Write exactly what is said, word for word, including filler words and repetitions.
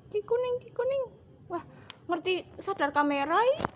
Ki kuning, ki kuning. Wah, ngerti sadar kamera i.